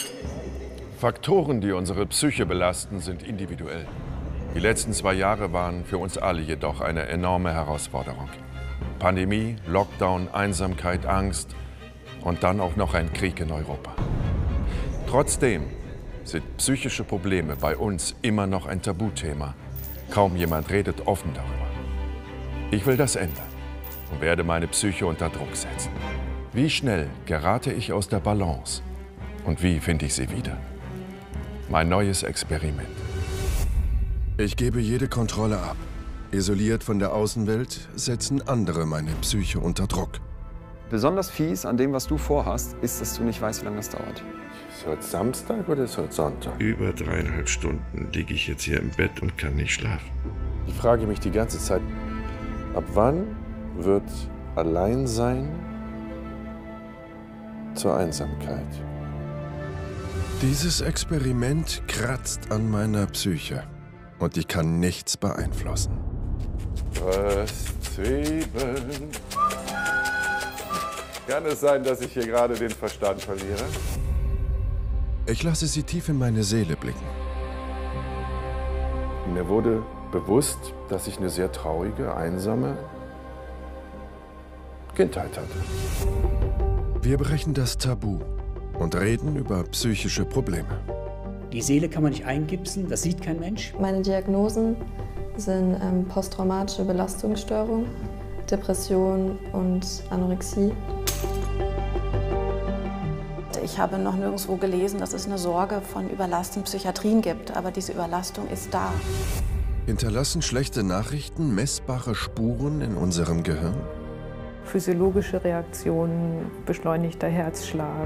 Faktoren, die unsere Psyche belasten, sind individuell. Die letzten 2 Jahre waren für uns alle jedoch eine enorme Herausforderung. Pandemie, Lockdown, Einsamkeit, Angst und dann auch noch ein Krieg in Europa. Trotzdem sind psychische Probleme bei uns immer noch ein Tabuthema. Kaum jemand redet offen darüber. Ich will das ändern und werde meine Psyche unter Druck setzen. Wie schnell gerate ich aus der Balance und wie finde ich sie wieder? Mein neues Experiment. Ich gebe jede Kontrolle ab. Isoliert von der Außenwelt setzen andere meine Psyche unter Druck. Besonders fies an dem, was du vorhast, ist, dass du nicht weißt, wie lange das dauert. Ist heute Samstag oder ist heute Sonntag? Über 3,5 Stunden liege ich jetzt hier im Bett und kann nicht schlafen. Ich frage mich die ganze Zeit, ab wann wird Alleinsein zur Einsamkeit? Dieses Experiment kratzt an meiner Psyche und ich kann nichts beeinflussen. Röstzwiebeln. Kann es sein, dass ich hier gerade den Verstand verliere? Ich lasse sie tief in meine Seele blicken. Mir wurde bewusst, dass ich eine sehr traurige, einsame Kindheit hatte. Wir brechen das Tabu und reden über psychische Probleme. Die Seele kann man nicht eingipsen, das sieht kein Mensch. Meine Diagnosen sind posttraumatische Belastungsstörung, Depression und Anorexie. Ich habe noch nirgendwo gelesen, dass es eine Sorge von Überlastung in Psychiatrien gibt, aber diese Überlastung ist da. Hinterlassen schlechte Nachrichten messbare Spuren in unserem Gehirn? Physiologische Reaktionen, beschleunigter Herzschlag.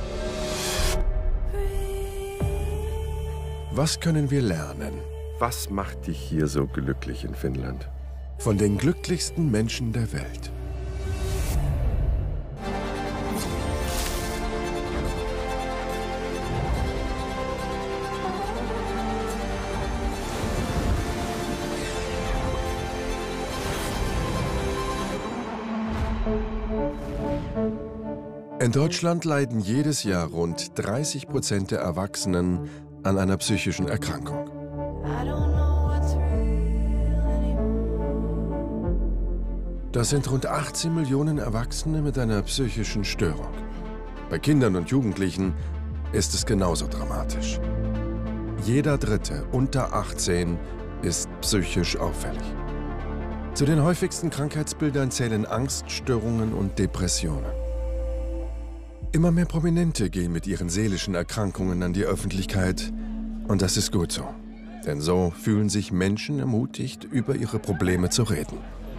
Was können wir lernen? Was macht dich hier so glücklich in Finnland? Von den glücklichsten Menschen der Welt. In Deutschland leiden jedes Jahr rund 30% der Erwachsenen an einer psychischen Erkrankung. Das sind rund 18 Millionen Erwachsene mit einer psychischen Störung. Bei Kindern und Jugendlichen ist es genauso dramatisch. Jeder Dritte unter 18 ist psychisch auffällig. Zu den häufigsten Krankheitsbildern zählen Angststörungen und Depressionen. Immer mehr Prominente gehen mit ihren seelischen Erkrankungen an die Öffentlichkeit. Und das ist gut so. Denn so fühlen sich Menschen ermutigt, über ihre Probleme zu reden.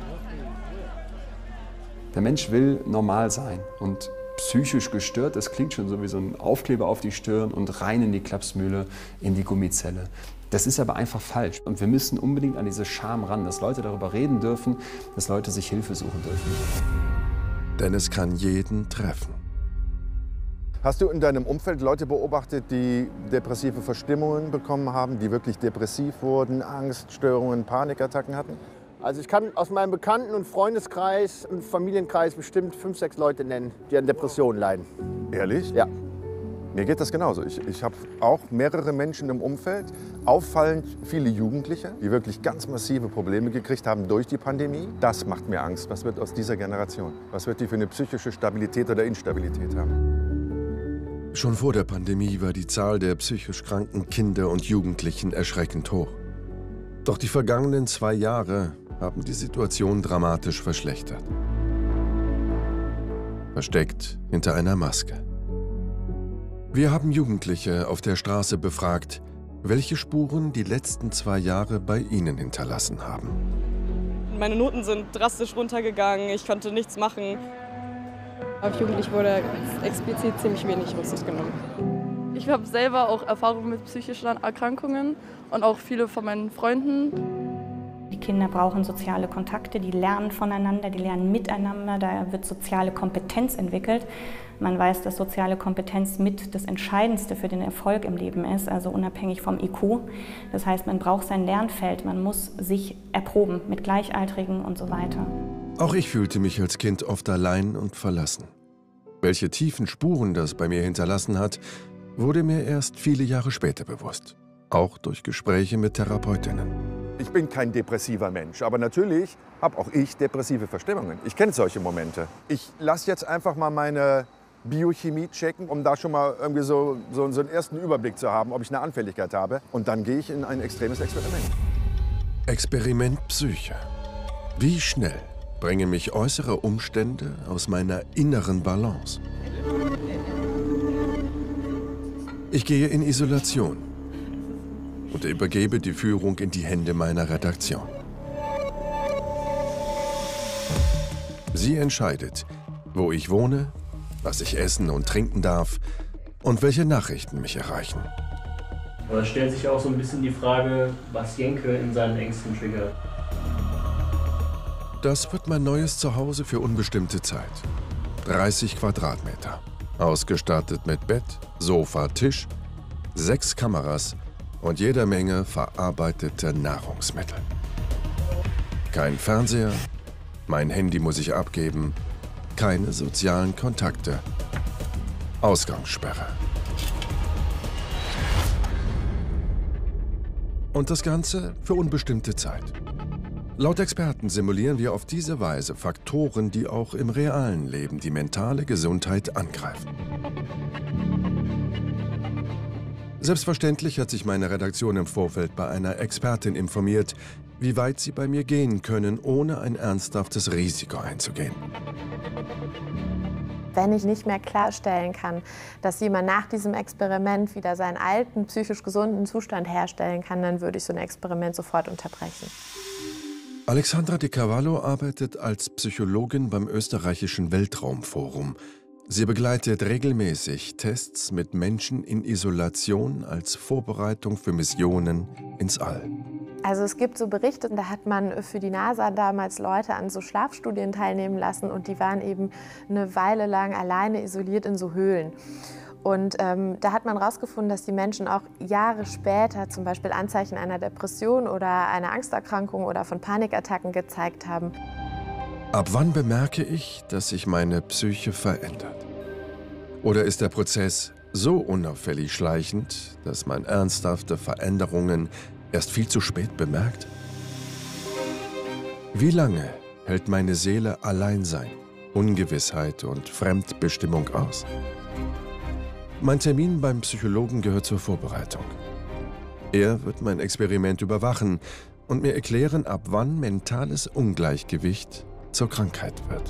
Der Mensch will normal sein und psychisch gestört, das klingt schon so wie so ein Aufkleber auf die Stirn und rein in die Klapsmühle, in die Gummizelle. Das ist aber einfach falsch und wir müssen unbedingt an diese Scham ran, dass Leute darüber reden dürfen, dass Leute sich Hilfe suchen dürfen. Denn es kann jeden treffen. Hast du in deinem Umfeld Leute beobachtet, die depressive Verstimmungen bekommen haben, die wirklich depressiv wurden, Angststörungen, Panikattacken hatten? Also ich kann aus meinem Bekannten- und Freundeskreis und Familienkreis bestimmt 5, 6 Leute nennen, die an Depressionen leiden. Ehrlich? Ja. Mir geht das genauso. Ich habe auch mehrere Menschen im Umfeld, auffallend viele Jugendliche, die wirklich ganz massive Probleme gekriegt haben durch die Pandemie. Das macht mir Angst. Was wird aus dieser Generation? Was wird die für eine psychische Stabilität oder Instabilität haben? Schon vor der Pandemie war die Zahl der psychisch kranken Kinder und Jugendlichen erschreckend hoch. Doch die vergangenen 2 Jahre haben die Situation dramatisch verschlechtert. Versteckt hinter einer Maske. Wir haben Jugendliche auf der Straße befragt, welche Spuren die letzten 2 Jahre bei ihnen hinterlassen haben. Meine Noten sind drastisch runtergegangen, ich konnte nichts machen. Auf Jugendliche wurde explizit ziemlich wenig Rücksicht genommen. Ich habe selber auch Erfahrungen mit psychischen Erkrankungen und auch viele von meinen Freunden. Die Kinder brauchen soziale Kontakte, die lernen voneinander, die lernen miteinander, da wird soziale Kompetenz entwickelt. Man weiß, dass soziale Kompetenz mit das Entscheidendste für den Erfolg im Leben ist, also unabhängig vom IQ. Das heißt, man braucht sein Lernfeld, man muss sich erproben mit Gleichaltrigen und so weiter. Auch ich fühlte mich als Kind oft allein und verlassen. Welche tiefen Spuren das bei mir hinterlassen hat, wurde mir erst viele Jahre später bewusst. Auch durch Gespräche mit Therapeutinnen. Ich bin kein depressiver Mensch, aber natürlich habe auch ich depressive Verstimmungen. Ich kenne solche Momente. Ich lasse jetzt einfach mal meine Biochemie checken, um da schon mal irgendwie so einen ersten Überblick zu haben, ob ich eine Anfälligkeit habe. Und dann gehe ich in ein extremes Experiment. Experiment Psyche. Wie schnell bringen mich äußere Umstände aus meiner inneren Balance? Ich gehe in Isolation und übergebe die Führung in die Hände meiner Redaktion. Sie entscheidet, wo ich wohne, was ich essen und trinken darf und welche Nachrichten mich erreichen. Aber es stellt sich auch so ein bisschen die Frage, was Jenke in seinen Ängsten triggert. Das wird mein neues Zuhause für unbestimmte Zeit. 30 Quadratmeter. Ausgestattet mit Bett, Sofa, Tisch, 6 Kameras und jeder Menge verarbeiteter Nahrungsmittel. Kein Fernseher, mein Handy muss ich abgeben, keine sozialen Kontakte, Ausgangssperre. Und das Ganze für unbestimmte Zeit. Laut Experten simulieren wir auf diese Weise Faktoren, die auch im realen Leben die mentale Gesundheit angreifen. Selbstverständlich hat sich meine Redaktion im Vorfeld bei einer Expertin informiert, wie weit sie bei mir gehen können, ohne ein ernsthaftes Risiko einzugehen. Wenn ich nicht mehr klarstellen kann, dass jemand nach diesem Experiment wieder seinen alten, psychisch gesunden Zustand herstellen kann, dann würde ich so ein Experiment sofort unterbrechen. Alexandra Di Cavallo arbeitet als Psychologin beim Österreichischen Weltraumforum. Sie begleitet regelmäßig Tests mit Menschen in Isolation als Vorbereitung für Missionen ins All. Also es gibt so Berichte, da hat man für die NASA damals Leute an so Schlafstudien teilnehmen lassen und die waren eben eine Weile lang alleine isoliert in so Höhlen. Und da hat man herausgefunden, dass die Menschen auch Jahre später zum Beispiel Anzeichen einer Depression oder einer Angsterkrankung oder von Panikattacken gezeigt haben. Ab wann bemerke ich, dass sich meine Psyche verändert? Oder ist der Prozess so unauffällig schleichend, dass man ernsthafte Veränderungen erst viel zu spät bemerkt? Wie lange hält meine Seele Alleinsein, Ungewissheit und Fremdbestimmung aus? Mein Termin beim Psychologen gehört zur Vorbereitung. Er wird mein Experiment überwachen und mir erklären, ab wann mentales Ungleichgewicht zur Krankheit wird.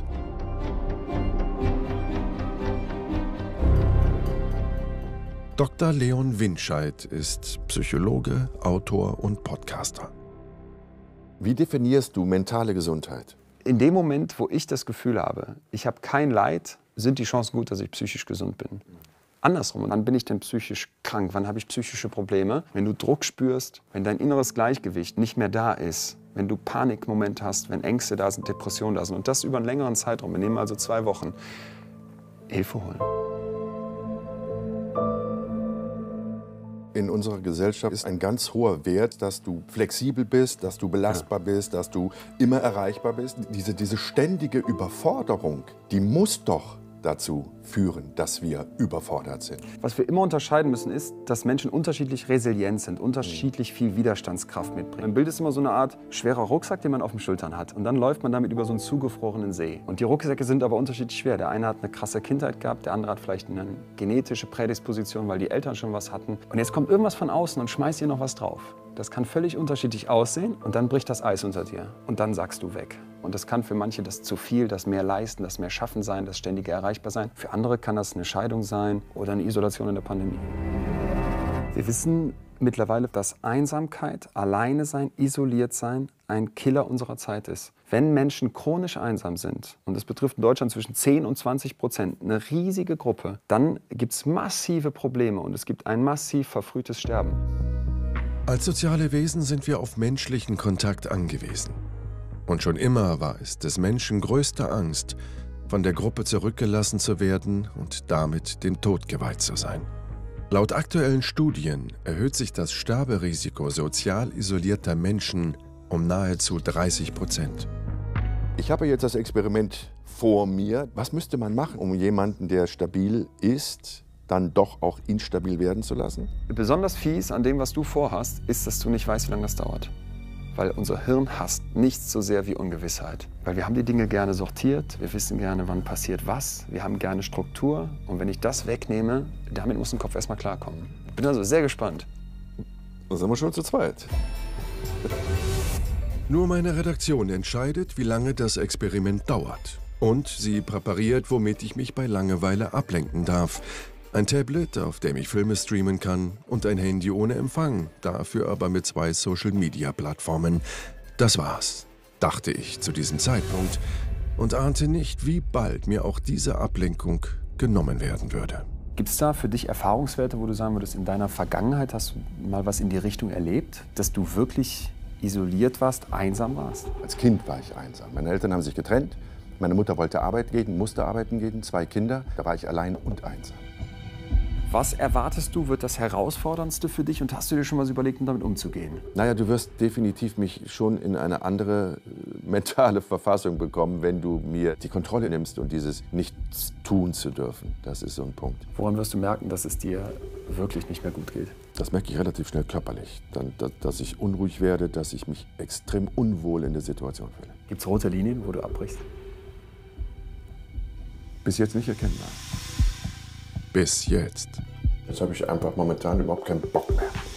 Dr. Leon Winscheid ist Psychologe, Autor und Podcaster. Wie definierst du mentale Gesundheit? In dem Moment, wo ich das Gefühl habe, ich habe kein Leid, sind die Chancen gut, dass ich psychisch gesund bin. Andersrum, wann bin ich denn psychisch krank? Wann habe ich psychische Probleme? Wenn du Druck spürst, wenn dein inneres Gleichgewicht nicht mehr da ist, wenn du Panikmomente hast, wenn Ängste da sind, Depressionen da sind und das über einen längeren Zeitraum, wir nehmen also 2 Wochen, Hilfe holen. In unserer Gesellschaft ist ein ganz hoher Wert, dass du flexibel bist, dass du belastbar bist, dass du immer erreichbar bist. Diese ständige Überforderung, die muss doch dazu führen, dass wir überfordert sind. Was wir immer unterscheiden müssen, ist, dass Menschen unterschiedlich resilient sind, unterschiedlich viel Widerstandskraft mitbringen. Ein Bild ist immer so eine Art schwerer Rucksack, den man auf den Schultern hat. Und dann läuft man damit über so einen zugefrorenen See. Und die Rucksäcke sind aber unterschiedlich schwer. Der eine hat eine krasse Kindheit gehabt, der andere hat vielleicht eine genetische Prädisposition, weil die Eltern schon was hatten. Und jetzt kommt irgendwas von außen und schmeißt hier noch was drauf. Das kann völlig unterschiedlich aussehen und dann bricht das Eis unter dir. Und dann sackst du weg. Und das kann für manche das zu viel, das mehr leisten, das mehr schaffen sein, das ständige erreichbar sein. Für andere kann das eine Scheidung sein oder eine Isolation in der Pandemie. Wir wissen mittlerweile, dass Einsamkeit, alleine sein, isoliert sein ein Killer unserer Zeit ist. Wenn Menschen chronisch einsam sind, und das betrifft in Deutschland zwischen 10 und 20%, eine riesige Gruppe, dann gibt es massive Probleme und es gibt ein massiv verfrühtes Sterben. Als soziale Wesen sind wir auf menschlichen Kontakt angewiesen. Und schon immer war es des Menschen größte Angst, von der Gruppe zurückgelassen zu werden und damit dem Tod geweiht zu sein. Laut aktuellen Studien erhöht sich das Sterberisiko sozial isolierter Menschen um nahezu 30%. Ich habe jetzt das Experiment vor mir. Was müsste man machen, um jemanden, der stabil ist, dann doch auch instabil werden zu lassen? Besonders fies an dem, was du vorhast, ist, dass du nicht weißt, wie lange das dauert. Weil unser Hirn hasst nichts so sehr wie Ungewissheit. Weil wir haben die Dinge gerne sortiert, wir wissen gerne, wann passiert was, wir haben gerne Struktur. Und wenn ich das wegnehme, damit muss ein Kopf erstmal klarkommen. Ich bin also sehr gespannt. Da sind wir schon zu zweit. Nur meine Redaktion entscheidet, wie lange das Experiment dauert. Und sie präpariert, womit ich mich bei Langeweile ablenken darf. Ein Tablet, auf dem ich Filme streamen kann, und ein Handy ohne Empfang, dafür aber mit 2 Social-Media-Plattformen. Das war's, dachte ich zu diesem Zeitpunkt und ahnte nicht, wie bald mir auch diese Ablenkung genommen werden würde. Gibt es da für dich Erfahrungswerte, wo du sagen würdest, in deiner Vergangenheit hast du mal was in die Richtung erlebt, dass du wirklich isoliert warst, einsam warst? Als Kind war ich einsam. Meine Eltern haben sich getrennt. Meine Mutter wollte arbeiten gehen, musste arbeiten gehen, 2 Kinder. Da war ich allein und einsam. Was erwartest du, wird das Herausforderndste für dich und hast du dir schon was überlegt, um damit umzugehen? Naja, du wirst definitiv mich schon in eine andere mentale Verfassung bekommen, wenn du mir die Kontrolle nimmst und dieses Nichts tun zu dürfen. Das ist so ein Punkt. Woran wirst du merken, dass es dir wirklich nicht mehr gut geht? Das merke ich relativ schnell körperlich. Dass ich unruhig werde, dass ich mich extrem unwohl in der Situation fühle. Gibt es rote Linien, wo du abbrichst? Bis jetzt nicht erkennbar. Bis jetzt. Jetzt habe ich einfach momentan überhaupt keinen Bock mehr.